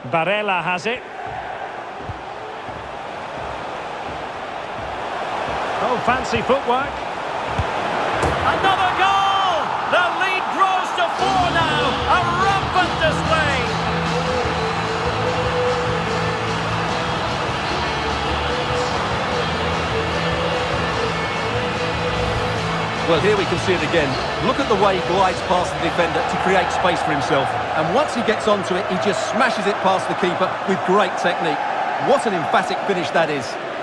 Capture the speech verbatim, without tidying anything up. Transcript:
Barella has it. Oh, fancy footwork. Another goal! The lead grows to four now. A rampant display. Well, here we can see it again. Look at the way he glides past the defender to create space for himself. And once he gets onto it, he just smashes it past the keeper with great technique. What an emphatic finish that is.